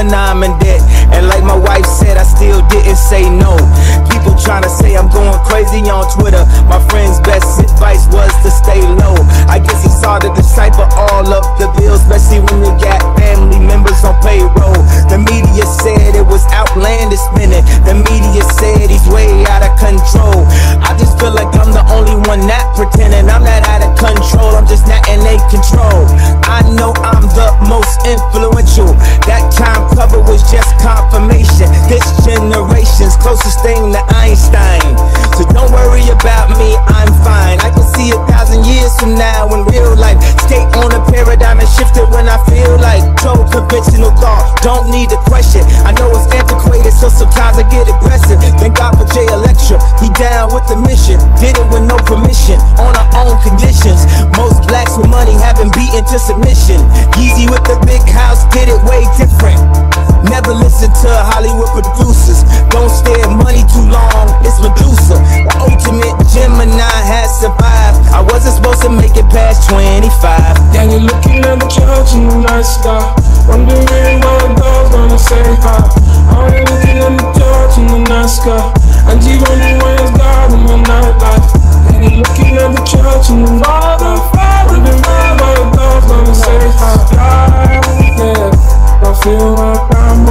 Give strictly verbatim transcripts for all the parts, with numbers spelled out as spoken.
knowing I'm in debt. And like my wife said, I still didn't say no. People trying to say I'm going crazy on Twitter. My friend's best advice was to stay low. I guess it's hard to decipher all of the bills, especially when you got family members on payroll. The media said it was outlandish spending. The media said he's way out of control. I just feel like I'm the only one not pretending. I'm not out of control, I'm just not in a control. I know I'm the most influential. That time cover was just confirmation. This generation's closest thing to Einstein. So don't worry about me, I'm fine. I can see a thousand years from now in real life. Skate on a paradigm and shift it when I feel like Joe conventional thought. Don't need a question. I know it's antiquated, so sometimes I get aggressive. Thank God for Jay Electra, he down with the mission. Did it with no permission, on our own conditions. Most blacks with money have been beaten to submission. Yeezy with the big house did it way different. Never listen to Hollywood producers. Don't stare at money too long, it's Medusa. The ultimate Gemini has survived. I wasn't supposed to make it past twenty-five. Yeah, you're looking at the church in the night sky, wondering what a dog's gonna say hi. I'm looking at the church in the night sky, and you wondering where's God in my nightlife. Yeah, you're looking at the church in the night sky, wondering what a dog's gonna say hi. Yeah, I feel like I'm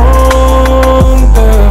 on there.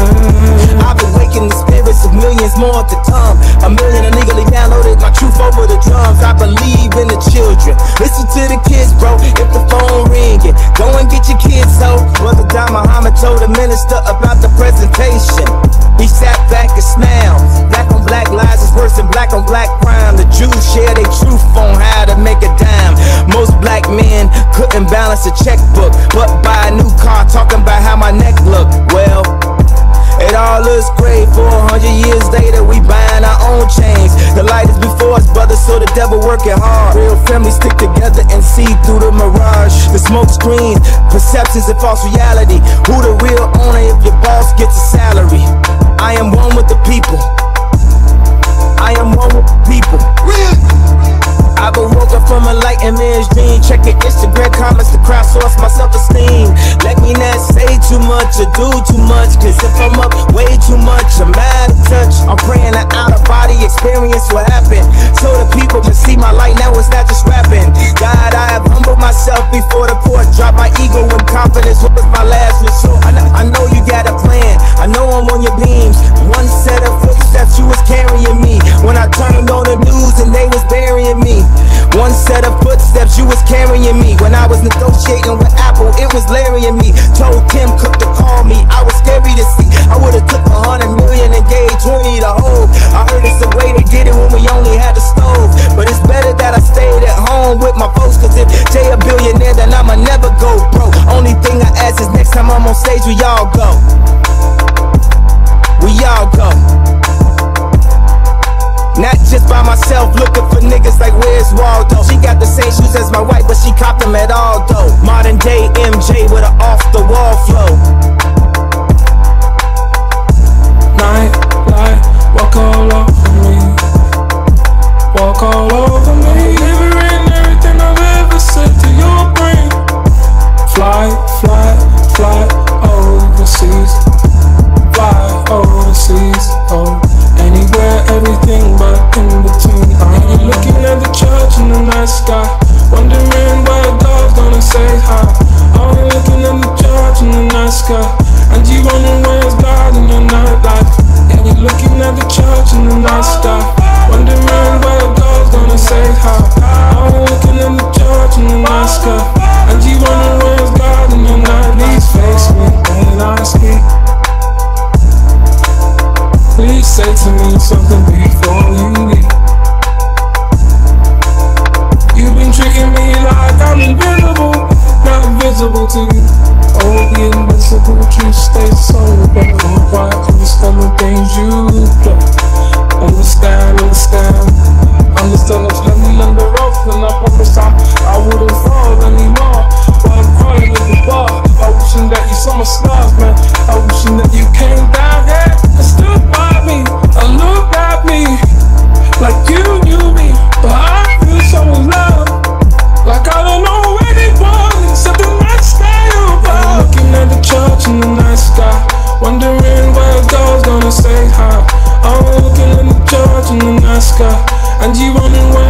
I've been waking the spirits of millions more to come. A million illegally downloaded my truth over the drums. I believe in the children. Listen to the kids, bro. If the phone ringing, go and get your kids home. Brother Don Muhammad told the minister about the presentation. He sat back and smiled. Black on black lies is worse than black on black crime. The Jews share their truth on how to make a dime. Most black men couldn't balance a checkbook, but buy a new car talking about how my neck look. Well, it all looks great. Four hundred years later, we buying our own chains. The light is before us, brother, so the devil working hard. Real families stick together and see through the mirage. The smoke screen, perceptions and false reality. Who the real owner if your boss gets a salary? I am one with the people. I am one with the people. I've been woken from a light and man's dream. Checking Instagram comments to crowdsource my self-esteem. Let me not say too much or do too much, cause if I'm up way too much, I'm out of touch. I'm praying an out-of-body experience will happen, so the people can see my light. Now it's not just rapping. God, I have humbled myself before the court. Drop my ego with confidence. What was my last resort? I know, I know you got a plan. I know I'm on your beams. One set of footsteps, you was carrying me. When I turned on the news and they was burying me. One set of footsteps, you was carrying me. When I was negotiating with Apple, it was Larry and me. Told Tim Cook to call me, I was scary to see. I would've took a hundred million and gave twenty to hold. I heard it's a way to get it when we only had the stove. But it's better that I stayed at home with my folks, cause if Jay a billionaire, then I'ma never go broke. Only thing I ask is next time I'm on stage, we all go. We all go. Not just by myself, looking for niggas like where's Waldo. She got the same shoes as my wife, but she copped them at Aldo. Modern day M J with an off the wall flow. Night, light, walk all over me. Walk all over me. Delivering everything I've ever said to your brain. Fly, fly, fly overseas. Fly overseas, oh. Anywhere, everything but in between. And you're looking at the church in the night sky, wondering where God's gonna say hi. I'm looking at the church in the night sky, and you wondering where's God in your nightlife. And you're looking at the church in the night sky, wondering where God's gonna say hi. I'm looking at the church in the night sky, and you wondering where's God in your nightlife. Please face me when I speak. Please say to me something before you leave. You've been tricking me like I'm invisible, not visible to you. Oh, the invincible truth stays sober. Why understand the things you do? Understand, understand. Understand I'm standing under oath, and I promise I, I wouldn't fall anymore. But I'm crying in the bar. I wishing that you saw my scars, man. I wishing that you came down here and stood by me. I looked at me like you knew me, but I feel so in love, like I don't know anyone except the next day. Looking at the church And you running when